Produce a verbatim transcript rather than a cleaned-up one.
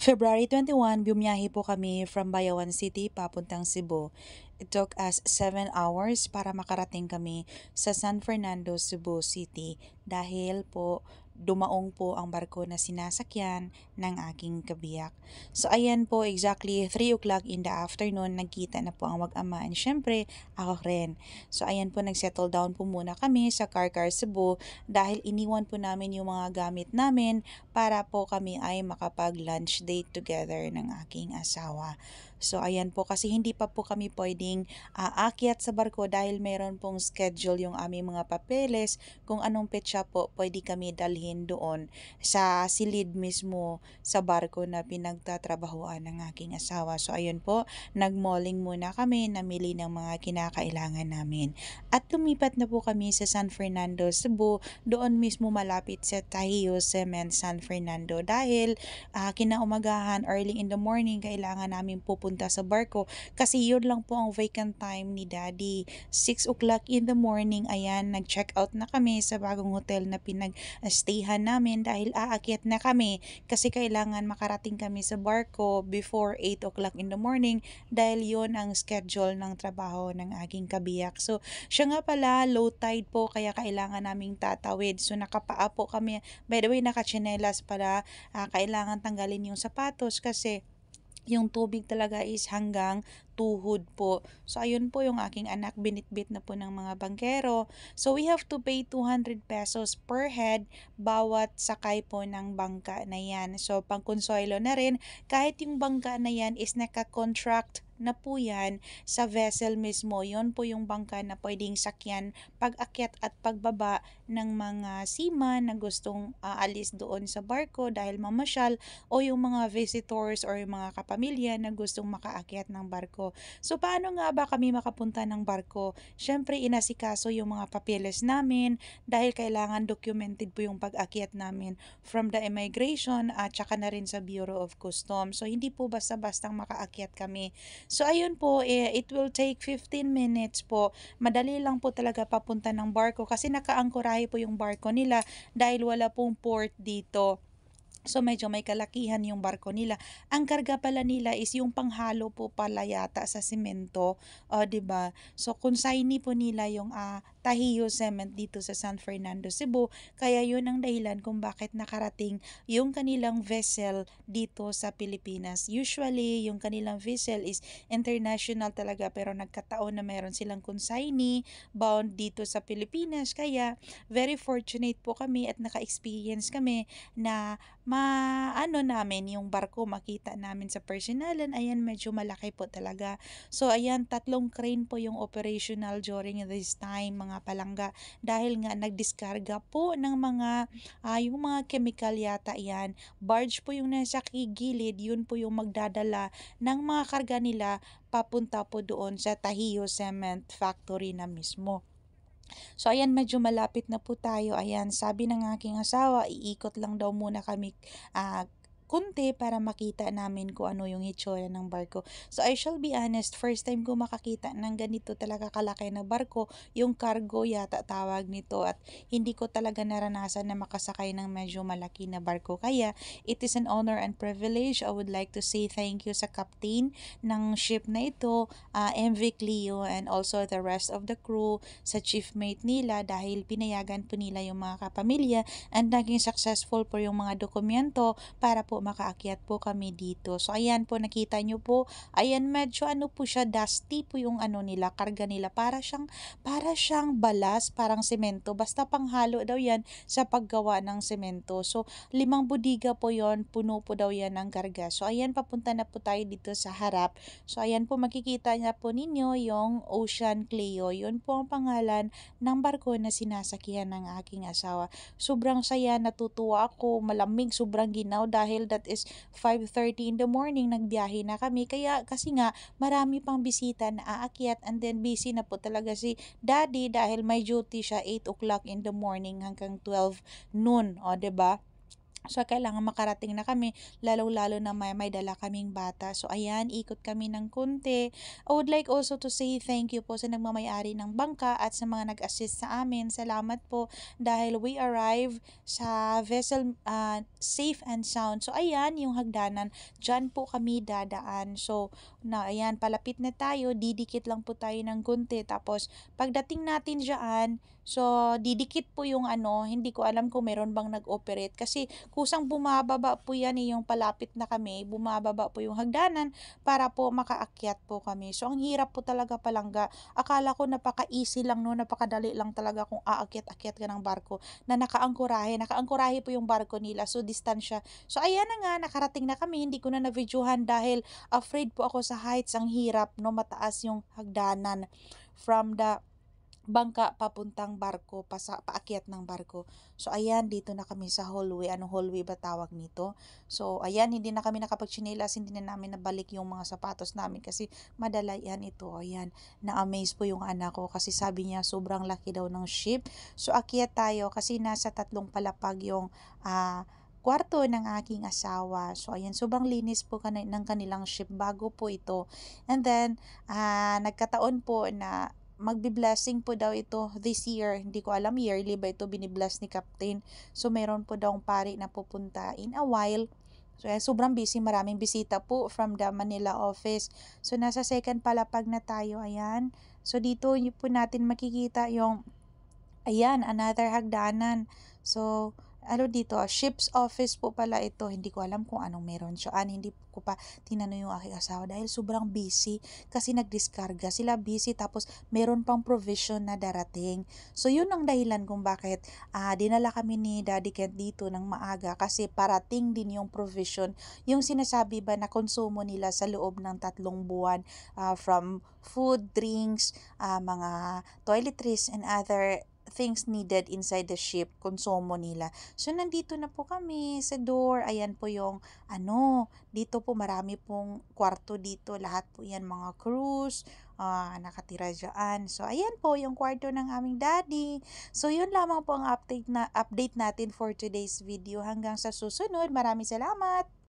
February twenty-one, bumiyahe po kami from Bayawan City papuntang Cebu. It took us seven hours para makarating kami sa San Fernando, Cebu City dahil po dumaong po ang barko na sinasakyan ng aking kabiyak. So ayan po, exactly three o'clock in the afternoon, nagkita na po ang mag-ama and syempre ako rin. So ayan po, nagsettle down po muna kami sa Car Car Cebu dahil iniwan po namin yung mga gamit namin para po kami ay makapag-lunch date together ng aking asawa. So ayan po, kasi hindi pa po kami pwedeng aakyat sa barko dahil meron pong schedule yung aming mga papeles kung anong petsa po pwede kami dalhin doon sa silid mismo sa barko na pinagtatrabahuan ng aking asawa. So ayun po, nagmalling muna kami, namili ng mga kinakailangan namin. At lumipat na po kami sa San Fernando, Cebu, doon mismo malapit sa Tahio Cement San Fernando dahil uh, kinaumagahan, early in the morning, kailangan namin pupunta sa barko kasi yun lang po ang vacant time ni Daddy. six o'clock in the morning, ayan, nag-check out na kami sa bagong hotel na pinag-stayhan namin dahil aakyat na kami kasi kailangan makarating kami sa barko before eight o'clock in the morning dahil yun ang schedule ng trabaho ng aking kabiyak. So, siya nga pala, low tide po kaya kailangan naming tatawid. So, nakapaa po kami. By the way, nakachinelas para uh, kailangan tanggalin yung sapatos kasi yung tubig talaga is hanggang tuhod po. So, ayun po yung aking anak, binitbit na po ng mga bangkero. So, we have to pay two hundred pesos per head bawat sakay po ng bangka na yan. So, pangkonsuelo na rin, kahit yung bangka na yan is naka-contract na po yan sa vessel mismo. Yon po yung bangka na pwedeng sakyan pag-akyat at pagbaba ng mga seaman na gustong aalis doon sa barko dahil mamasyal o yung mga visitors or yung mga kapamilya na gustong makaakyat ng barko. So, paano nga ba kami makapunta ng barko? Syempre, inasikaso yung mga papeles namin dahil kailangan documented po yung pag-akyat namin from the immigration at saka na rin sa Bureau of Customs. So, hindi po basta-bastang makaakyat kami. So, ayun po, eh, it will take fifteen minutes po. Madali lang po talaga papunta ng barko kasi nakaangkorahe po yung barko nila dahil wala pong port dito. So, medyo may kalakihan yung barko nila. Ang karga pala nila is yung panghalo po pala yata sa semento. O, uh, diba? So, consignee po nila yung uh, Tahio Cement dito sa San Fernando, Cebu. Kaya yun ang dahilan kung bakit nakarating yung kanilang vessel dito sa Pilipinas. Usually, yung kanilang vessel is international talaga pero nagkataon na meron silang consignee bound dito sa Pilipinas. Kaya, very fortunate po kami at naka-experience kami na maano namin yung barko, makita namin sa personalan. Ayan, medyo malaki po talaga. So, ayan, tatlong crane po yung operational during this time, mga palangga. Dahil nga, nagdiskarga po ng mga, uh, yung mga chemical yata yan. Barge po yung nasa gilid, yun po yung magdadala ng mga karga nila papunta po doon sa Tahio Cement Factory na mismo. So, ayan, medyo malapit na po tayo. Ayan, sabi ng aking asawa, iikot lang daw muna kami uh, kunti para makita namin kung ano yung hitsura ng barko. So, I shall be honest, first time ko makakita ng ganito talaga kalaki na barko, yung cargo yata tawag nito, at hindi ko talaga naranasan na makasakay ng medyo malaki na barko. Kaya, it is an honor and privilege. I would like to say thank you sa captain ng ship na ito, uh, M V Cleo, and also the rest of the crew, sa chief mate nila dahil pinayagan po nila yung mga kapamilya and naging successful po yung mga dokumento para po makaakyat po kami dito. So, ayan po, nakita nyo po, ayan, medyo ano po siya, dusty po yung ano nila, karga nila, para siyang, para siyang balas, parang semento, basta panghalo daw yan sa paggawa ng semento. So, limang budiga po yon, puno po daw yan ng karga. So, ayan, papunta na po tayo dito sa harap. So, ayan po, makikita niya po ninyo yung Ocean Cleo, yun po ang pangalan ng barko na sinasakyan ng aking asawa. Sobrang saya, natutuwa ako, malamig, sobrang ginaw dahil that is five thirty in the morning, nagbiyahe na kami. Kaya kasi nga, marami pang bisita na aakyat and then busy na po talaga si Daddy dahil may duty siya eight o'clock in the morning hanggang twelve noon. O, diba? So, kailangan makarating na kami, lalong-lalo na may, may dala kaming bata. So, ayan, ikot kami ng konti. I would like also to say thank you po sa nagmamayari ng bangka at sa mga nag-assist sa amin. Salamat po dahil we arrive sa vessel uh, safe and sound. So, ayan, yung hagdanan, dyan po kami dadaan. So, na, ayan, palapit na tayo, didikit lang po tayo ng konti. Tapos, pagdating natin dyan, so, didikit po yung ano, hindi ko alam kung meron bang nag-operate kasi kusang bumababa po yan eh, yung palapit na kami, bumababa po yung hagdanan para po makaakyat po kami. So, ang hirap po talaga palangga. Akala ko napaka-easy lang no, napakadali lang talaga kung aakyat-akyat ka ng barko na nakaangkurahe. Nakaangkurahe po yung barko nila, so distansya. So, ayan na nga, nakarating na kami, hindi ko na na-videohan dahil afraid po ako sa heights, ang hirap no, mataas yung hagdanan from the bangka papuntang barko, pasa, paakyat ng barko. So, ayan, dito na kami sa hallway. Anong hallway ba tawag nito? So, ayan, hindi na kami nakapagchinelas, hindi na namin nabalik yung mga sapatos namin kasi madala yan ito. Ayan, na-amaze po yung anak ko kasi sabi niya sobrang laki daw ng ship. So, akyat tayo kasi nasa tatlong palapag yung ah, uh, kwarto ng aking asawa. So, ayan, sobrang linis po kan- ng kanilang ship. Bago po ito. And then, uh, nagkataon po na magbi-blessing po daw ito this year. Hindi ko alam yearly ba ito binibless ni Captain. So, meron po daw pari na pupunta in a while. So, eh, sobrang busy. Maraming bisita po from the Manila office. So, nasa second palapag na tayo. Ayan. So, dito yun po natin makikita yung, ayan, another hagdanan. So, ano dito, ship's office po pala ito. Hindi ko alam kung anong meron siya. An, hindi ko pa tinanong yung aking asawa dahil sobrang busy kasi nagdiskarga sila busy tapos meron pang provision na darating. So, yun ang dahilan kung bakit uh, dinala kami ni Daddy Kent dito ng maaga kasi parating din yung provision. Yung sinasabi ba na konsumo nila sa loob ng tatlong buwan uh, from food, drinks, uh, mga toiletries and other things needed inside the ship, konsumo nila. So, nandito na po kami sa door. Ayan po yung, ano, dito po marami pong kwarto dito. Lahat po yan mga cruise, uh, nakatira dyan. So, ayan po yung kwarto ng aming daddy. So, yun lamang po ang update, na, update natin for today's video. Hanggang sa susunod. Maraming salamat!